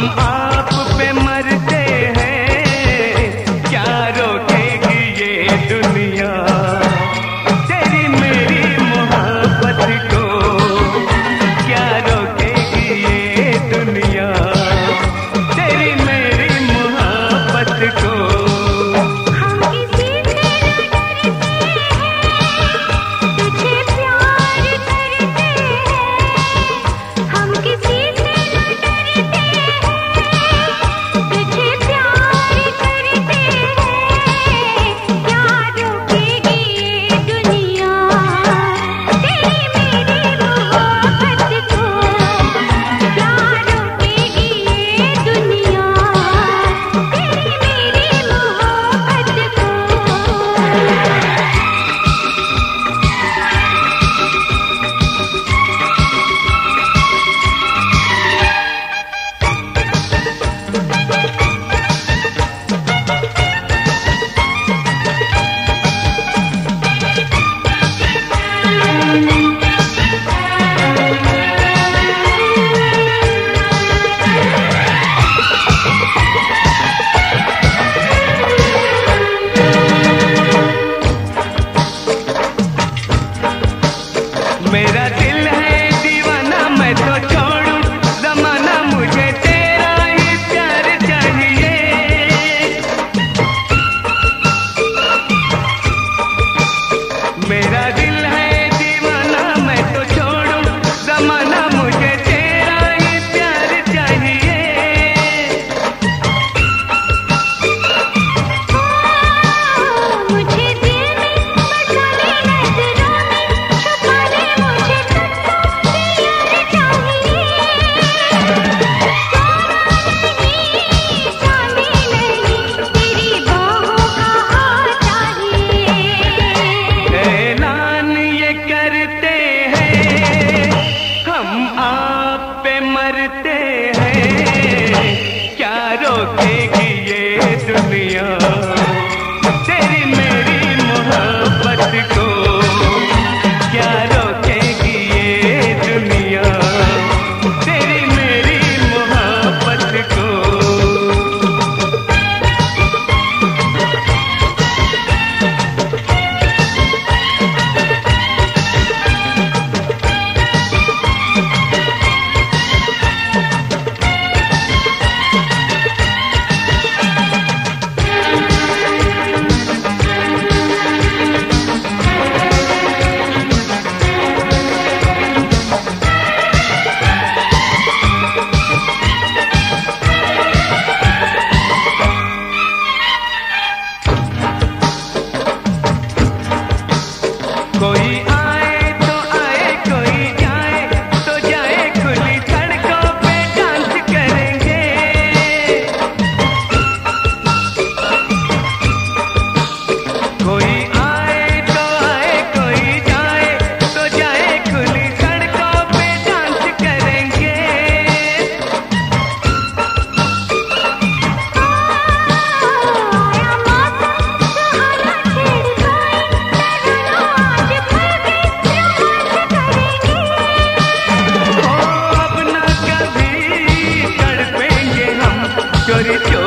आप पे मरते हैं, क्या रोकेगी ये दुनिया तेरी मेरी मोहब्बत को, क्या रोकेगी ये दुनिया तेरी मेरी मोहब्बत को। मेरा दिल है दीवाना, मैं तो छोड़ूं ज़माना, मुझे तेरा ही प्यार चाहिए। मेरा दिल है दीवाना, मैं तो छोड़ूं ज़माना, मुझे तेरा ही प्यार चाहिए। मुझे दिल में बसा ले नज़रों में, छुपा ले मुझे मरते हैं, क्या रोकेगी ये दुनिया तेरी मेरी मोहब्बत को, क्या रोकेगी ये दुनिया तेरी मेरी मोहब्बत को। कोई आए तो आए, कोई जाए तो जाए, खुली सड़कों पे डांस करेंगे। कोई आए तो आए, कोई जाए तो जाए, खुली सड़कों पे डांस करेंगे। चोरी चोरी